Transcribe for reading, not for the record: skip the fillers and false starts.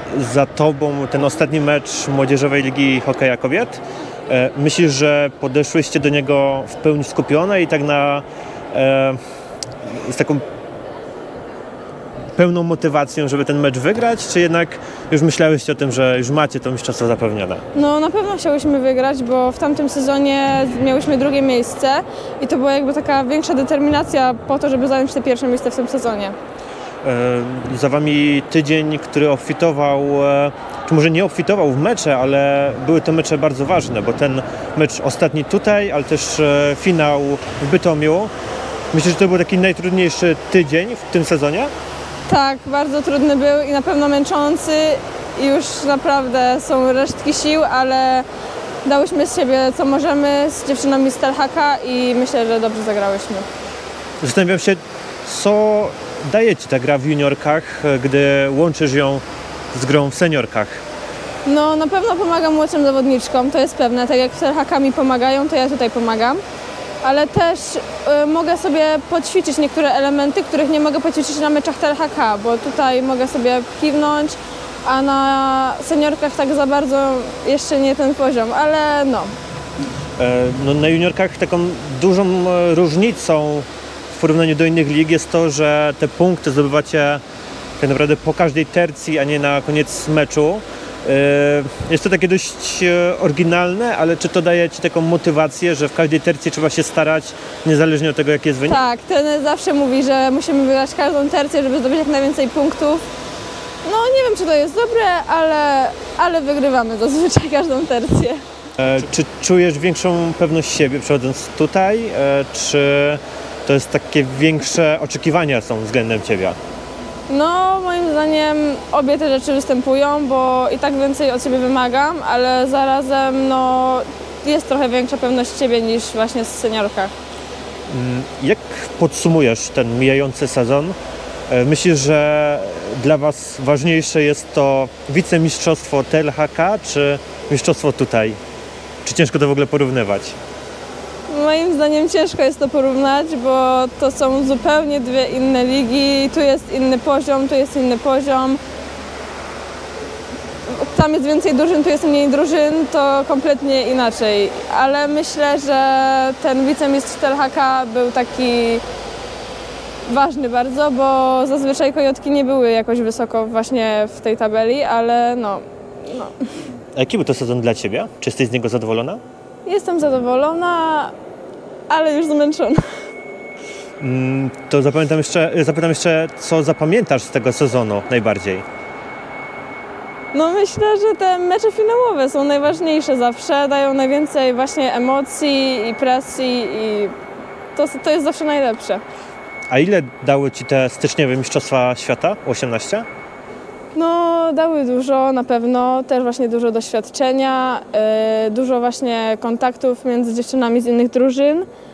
za tobą ten ostatni mecz Młodzieżowej Ligi Hokeja Kobiet. Myślisz, że podeszłyście do niego w pełni skupione i tak z taką pełną motywacją, żeby ten mecz wygrać, czy jednak już myślałyście o tym, że już macie to mistrzostwo zapewnione? No na pewno chciałyśmy wygrać, bo w tamtym sezonie miałyśmy drugie miejsce i to była jakby taka większa determinacja po to, żeby zająć te pierwsze miejsce w tym sezonie. Za wami tydzień, który obfitował, czy może nie obfitował w mecze, ale były to mecze bardzo ważne, bo ten mecz ostatni tutaj, ale też finał w Bytomiu. Myślę, że to był taki najtrudniejszy tydzień w tym sezonie? Tak, bardzo trudny był i na pewno męczący i już naprawdę są resztki sił, ale dałyśmy z siebie co możemy z dziewczynami z Telhaka i myślę, że dobrze zagrałyśmy. Zastanawiam się, co daje ci ta gra w juniorkach, gdy łączysz ją z grą w seniorkach? No na pewno pomagam młodszym zawodniczkom, to jest pewne. Tak jak w Telhaka mi pomagają, to ja tutaj pomagam. Ale też mogę sobie poćwiczyć niektóre elementy, których nie mogę poćwiczyć na meczach TLHK, bo tutaj mogę sobie kiwnąć, a na seniorkach tak za bardzo jeszcze nie ten poziom, ale no. No na juniorkach taką dużą różnicą w porównaniu do innych lig jest to, że te punkty zdobywacie tak naprawdę po każdej tercji, a nie na koniec meczu. Jest to takie dość oryginalne, ale czy to daje ci taką motywację, że w każdej tercji trzeba się starać, niezależnie od tego, jaki jest wynik? Tak, trener zawsze mówi, że musimy wygrać każdą tercję, żeby zdobyć jak najwięcej punktów. No nie wiem, czy to jest dobre, ale wygrywamy zazwyczaj każdą tercję. Czy czujesz większą pewność siebie przychodząc tutaj, czy to jest takie większe oczekiwania są względem ciebie? No, moim zdaniem obie te rzeczy występują, bo i tak więcej od siebie wymagam, ale zarazem no, jest trochę większa pewność siebie niż właśnie w seniorkach. Jak podsumujesz ten mijający sezon? Myślisz, że dla was ważniejsze jest to wicemistrzostwo TLHK, czy mistrzostwo tutaj? Czy ciężko to w ogóle porównywać? Moim zdaniem ciężko jest to porównać, bo to są zupełnie dwie inne ligi. Tu jest inny poziom, tu jest inny poziom. Tam jest więcej drużyn, tu jest mniej drużyn, to kompletnie inaczej. Ale myślę, że ten wicemistrz TLHK był taki ważny bardzo, bo zazwyczaj Kojotki nie były jakoś wysoko właśnie w tej tabeli, ale no. A jaki był to sezon dla ciebie? Czy jesteś z niego zadowolona? Jestem zadowolona, ale już zmęczona. To zapytam jeszcze, co zapamiętasz z tego sezonu najbardziej? No myślę, że te mecze finałowe są najważniejsze zawsze, dają najwięcej właśnie emocji i presji i to jest zawsze najlepsze. A ile dały ci te styczniowe mistrzostwa świata, 18? No dały dużo na pewno, też właśnie dużo doświadczenia, dużo właśnie kontaktów między dziewczynami z innych drużyn.